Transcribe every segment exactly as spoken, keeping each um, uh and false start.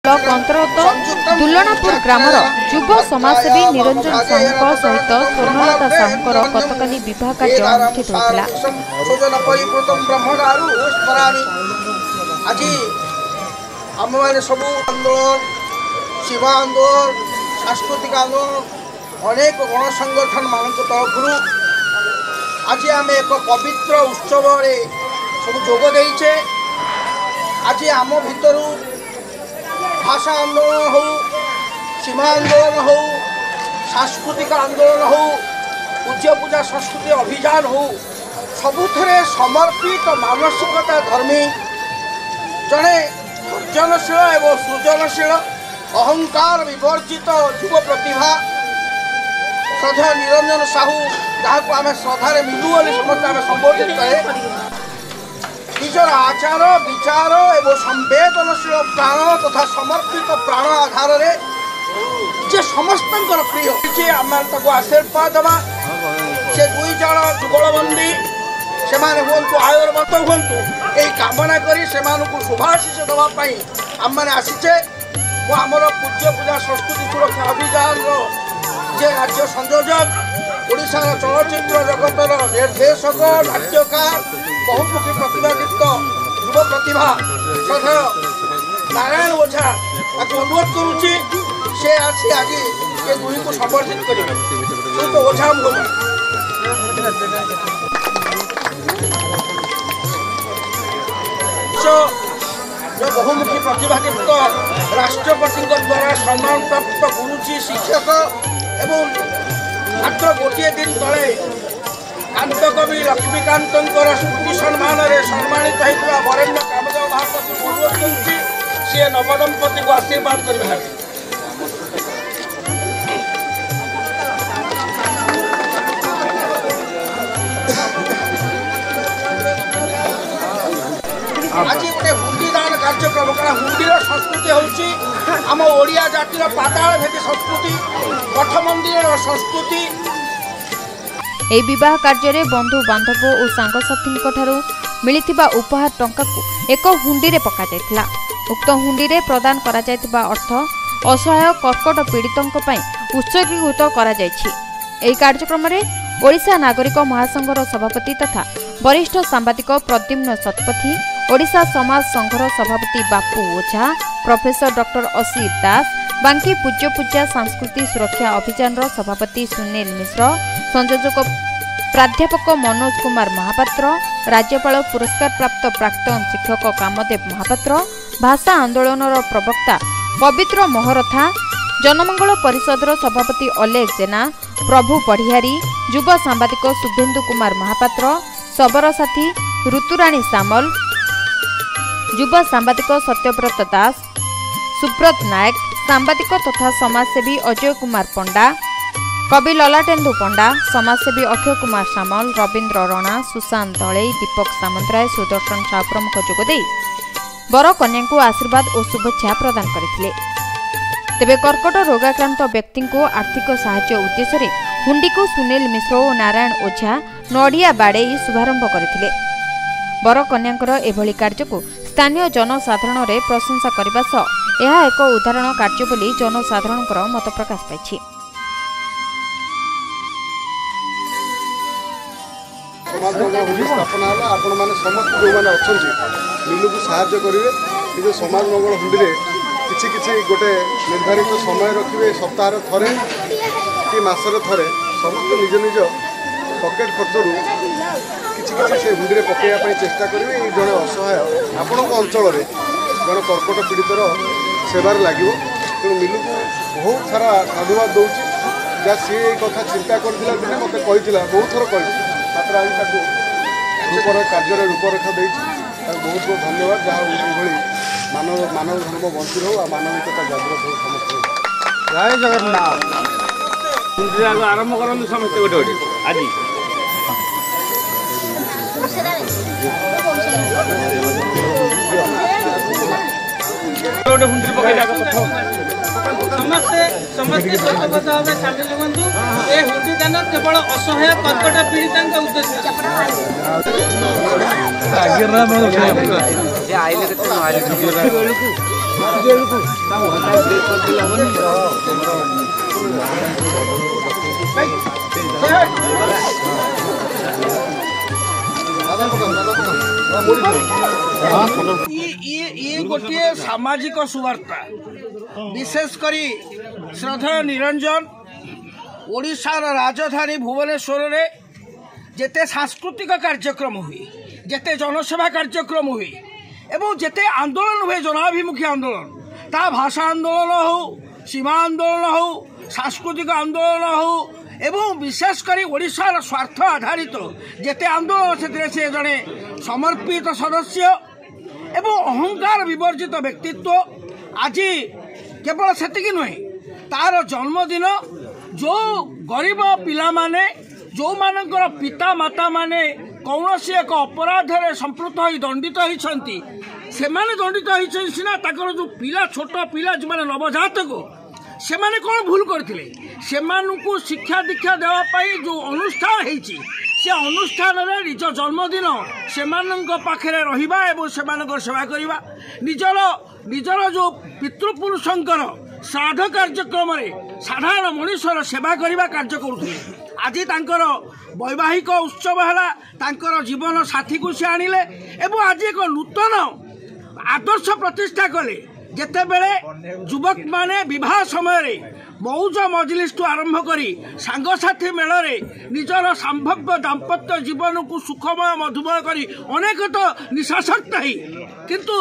Block अंतर्गत दुल्लनापुर grammar युव समाजसेवी निरंजन साहू सहित स्वर्णलता साहूर गतकाली बह कार्य अनुष्ठित शिवा आंदोलन सांस्कृतिक आंदोलन अनेक गण संगठन मान तरफ आज आम एक पवित्र उत्सव सब जोगदे आज आम भितर भाषा आंदोलन हो सीमा आंदोलन हो सांस्कृतिक आंदोलन हो पूज्य पूजा संस्कृति अभियान हो सबुथे समर्पित मानसिकता धर्मी जड़े सर्जनशील एवं सृजनशील अहंकार विवर्जित युव प्रतिभा श्रद्धा निरंजन साहू जहाँ आम श्रद्धार मिलू समस्त आम संबोधित करे निजर आचार विचार एवं संवेदनशील प्राण तथा समर्पित प्राण आधार जे समस्त प्रिय आम आशीर्वाद देवा से दुई जन जुगलबंदी से हूँ आयुर्वत हूँ यही कामना करी से शुभाशीष देवाई आम मैंने आसीचे आमर पूज्य पूजा संस्कृति सुरक्षा अभियान जे राज्य संयोजक ओडिशार चलचित्र जगतर निर्देशक नाट्यकार बहुमुखी प्रतिभादीप्त युव प्रतिभा श्रद्धेय नारायण ओझा अनुरोध करुच्ची से आसी आज ये दुई को समर्थित करेंगे तो ओझा जो बहुमुखी प्रतिभादीप्त राष्ट्रपति द्वारा सम्मान प्राप्त गुरुजी शिक्षक एवं मात्र गोटे दिन तले कांतकवि लक्ष्मीकांत स्मृति सम्मान में सम्मानित होता वरेण्य कामदेव महापात्र को अनुरोध करुच्ची सी नवदंपति को आशीर्वाद कर आज गोटे हुंडी दान कार्यक्रम कारण हुंडीर संस्कृति हूँ आम ओडिया जातिर पाताल भेदी संस्कृति मठ मंदिर संस्कृति। ए विवाह कार्य बंधु बांधव और सांगसाथी मिलिथिबा उपहार टंका को एक हुंडी रे पका जायतिला। उक्त हुंडी रे प्रदान करा जायतिबा अर्थ असहाय कर्कट पीड़ितों पई उत्सर्गीकृत करा जायछि। एही कार्यक्रम रे ओडिशा नागरिक महासंघर सभापति तथा वरिष्ठ सांबादिक प्रद्युम्न शतपथी, ओडिशा समाज संघर सभापति बापू ओझा, प्रोफेसर डॉक्टर असीर दास, बांकी पूज्य पूजा सांस्कृतिक सुरक्षा अभियान सभापति सुनील मिश्र, संयोजक प्राध्यापक मनोज कुमार महापात्र, राज्यपाल पुरस्कार प्राप्त प्राक्तन शिक्षक कामदेव महापात्र, भाषा आंदोलन प्रवक्ता पवित्र महरथा, जनमंगल परिषदर सभापति अलेख जेना, प्रभु पढ़ियारी, युव सांबादिक शुभेन्दु कुमार महापात्र, सबरसाथी ऋतुराणी सामल, युव सांबादिक सत्यव्रत दास, सुब्रत नायक, सांबादिक तथा समाजसेवी अजय कुमार पंडा, कवि ललाटेन्दु पंडा, समाजसेवी अक्षय कुमार सामल, रवीन्द्र रणा, सुशांत दले, दीपक सामंतराय, सुदर्शन साहू प्रमुख जोगदे बर कन्या को आशीर्वाद और शुभेच्छा प्रदान करथिले। तेबे कर्कट रोगाक्रांत व्यक्ति को आर्थिक सहायता उद्देश्य हुंडी को सुनील मिश्र और नारायण ओझा नड़िया बाड़े शुभारंभ करथिले। बर कन्यांकर एभली कार्य को स्थानीय जनसाधारण रे प्रशंसा करबा सह यह एक उदाहरण कार्य बोली जनसाधारणकर मत प्रकाश पाइछि। समाज मंगल स्थापना है आपण मैंने समस्त जो मैंने अच्छा मिलू को साहाय्य करेंगे निज समाज मंगल हुंडी किसी किसी गोटे निर्धारित समय रखिए सप्ताह थरे कि मसर थरे समस्त निज निज पकेट खर्चर किसी किसी से हुंडी पकड़ा चेष्टा करेंगे जड़े असहाय आपण अंचल जड़े कर्कट पीड़ितर सेवार लगे तेणु मिलू को बहुत सारा साधुवाद दूसरी जहाँ सी कथा चिंता करथिला दिने मते कहिथिला बहुत थर कहि मात्र आज ताको रूपर कार्य रूपरेखा देछि बहुत बहुत धन्यवाद जहाँ ये मानव मानव धर्म बंची रहो आ मानविकता जागृत हो समस्त जय जगन्नाथ आरंभ करते समस्त गोटे गोटे आज गोटे हुंडी पकड़ समस्ते समस्ते स्वतंत्र भाव सामिल हुंतु ए हुंडी दान केवल असहाय कर्कट पीड़िता उद्देश्य आगे ये गोटे सामाजिक सुवार्ता विशेषकर श्रद्धेय निरंजन ओडिशार राजधानी भुवनेश्वर रे जेते सांस्कृतिक कार्यक्रम हुए जेते जनसेवा कार्यक्रम हुए एवं जेते आंदोलन हुए जनाभिमुखी आंदोलन ता भाषा आंदोलन हो सीमा आंदोलन हो सांस्कृतिक आंदोलन हो एवं विशेषकर ओडिशार स्वार्थ आधारित जेते आंदोलन से जड़े समर्पित सदस्य एवं अहंकार विवर्जित व्यक्तित्व आज केवल सेतिकी नुहे तार जन्मदिन जो गरीब पिला माने जो मानकर पिता माता माने कौन सी एक अपराध रे संपृक्त होई दंडित होइछंती से माने दंडित होइछन सिना ताकर जो पिला छोट पिला जो माने नवजातक से माने कौन भूल करथिले से मानकु शिक्षा दीक्षा देवा पाई जो अनुष्ठान हेछि से अनुष्ठान रे निज जन्मदिन से मानक पाखरे रहिबा एवं से मानकर सेवा करिबा निजर निजर जो पितृपुरुषंकर श्राद्ध कार्यक्रम रे साधारण मनुष्यर सेवा करिबा कार्य करुथिले आज तांकर वैवाहिक उत्सव है तांकर जीवन साथी को से आनिले एवं आज एक नूतन आदर्श प्रतिष्ठा कले जेते बेले युवक माने विवाह समय रे मौज मजलिस आरंभ करी सांगसाथी मेलरे निजर संभव्य दाम्पत्य जीवन को सुखमय मधुमय करी अनेक तो निशासक्त है किंतु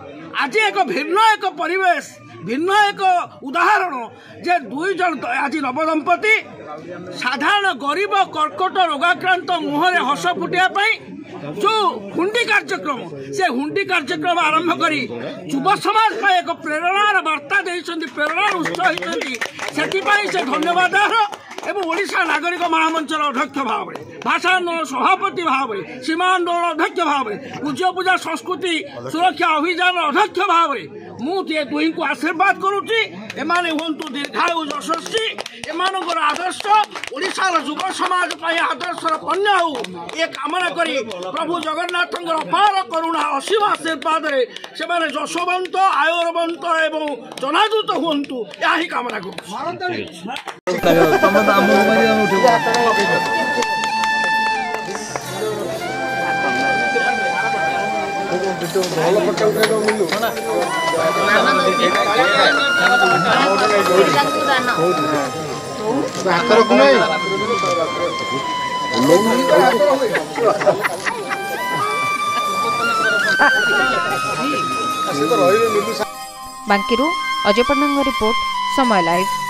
आज एक भिन्न एक परिवेश भिन्न एक उदाहरण जे दुई जन आज नवदंपति साधारण गरीब कर्कट रोगाक्रांत मुहरे हस फुटिया जो हुंडी कार्यक्रम से हुंडी कार्यक्रम आरंभ करी युव समाज पर एक प्रेरणार वार्ता देइछन्ति प्रेरणा उत्स होइछन्ति सेतिपाई से धन्यवाद एवं ओडिशा नागरिक महामंचर अध्यक्ष भाव भाषा आंदोलन सभापति भाव सीमा आंदोलन अध्यक्ष भाव पूज्य पूजा संस्कृति सुरक्षा अभियान अध्यक्ष भाव मुझे दुई को आशीर्वाद करुच्ची एमाने हुंतु दीर्घायु यशस्वी एमानकर आदर्श ओडिशार युव समाज पर आदर्शर कन्या हो ये कामना करी प्रभु जगन्नाथ अपार करुणा असीम आशीर्वाद से माने यशवंत आयुर्वंत एवं जनादृत हुंतु या ही कामना करू बांकीरू अजय पन्नांग रिपोर्ट समय लाइव।